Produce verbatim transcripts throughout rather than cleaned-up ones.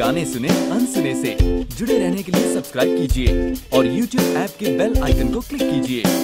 गाने सुने अनसुने से। जुड़े रहने के लिए सब्सक्राइब कीजिए और यूट्यूब ऐप के बेल आइकन को क्लिक कीजिए।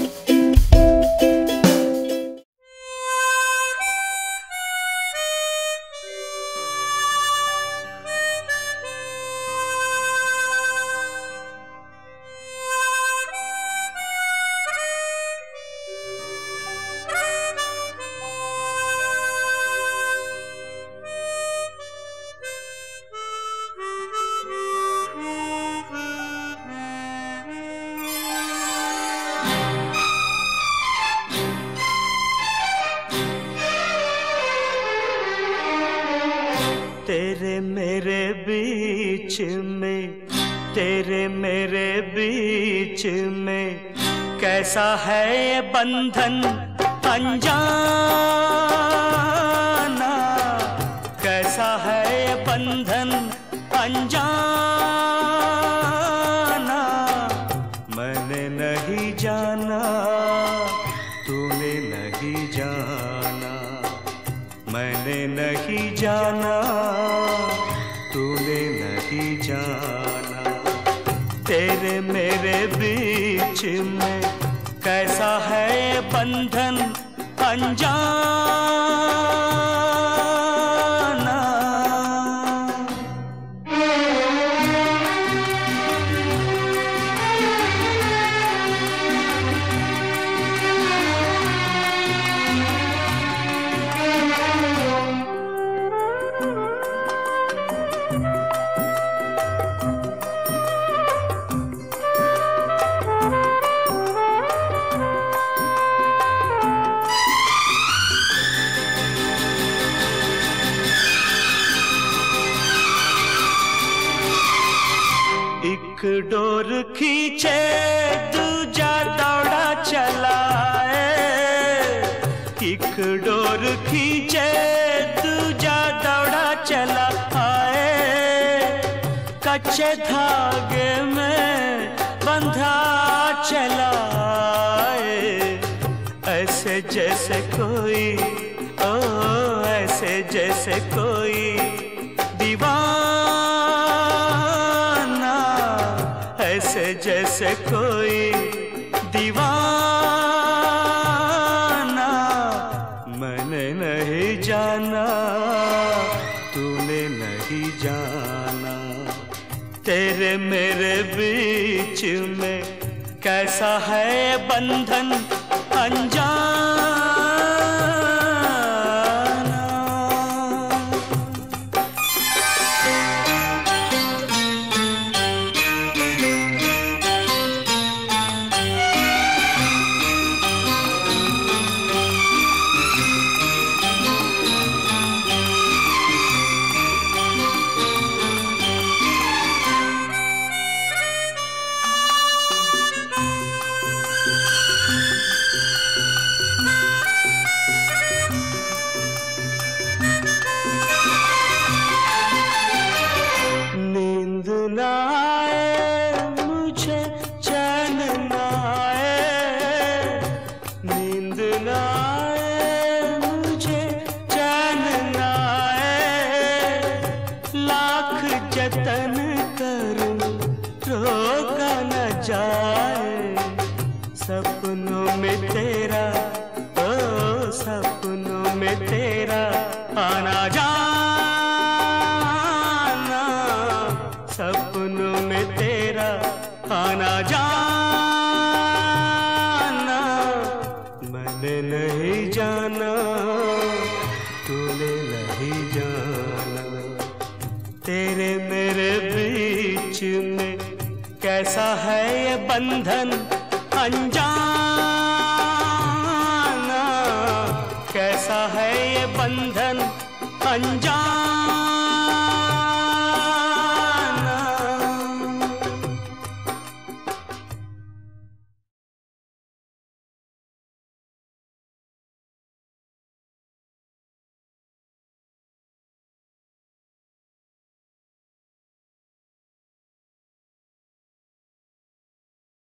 तेरे मेरे बीच में, तेरे मेरे बीच में कैसा है ये बंधन अनजाना, कैसा है ये बंधन अनजाना। मैंने नहीं जाना, तूने नहीं जाना, मैंने नहीं जाना, तूने नहीं जाना। तेरे मेरे बीच में कैसा है बंधन अनजाना। एक डोर खींचे दूजा दौड़ा चलाए, एक डोर खींचे दूजा दौड़ा चला आए। कच्चे धागे में बंधा चला आए, ऐसे जैसे कोई, ओ ऐसे जैसे कोई दीवाना, ऐसे जैसे कोई दीवाना। मैंने नहीं जाना, तूने नहीं जाना। तेरे मेरे बीच में कैसा है बंधन अनजाना। ना आए मुझे चैन ना आए, नींद ना आए मुझे चैन ना आए। लाख जतन करूं रोका न जाए, सपनों में तेरा, ओ सपनों में तेरा आना जाना, सपनों में तेरा आना जाना। मैंने नहीं जाना, तूने नहीं जाना। तेरे मेरे बीच में कैसा है ये बंधन अनजाना, कैसा है ये बंधन अनजाना।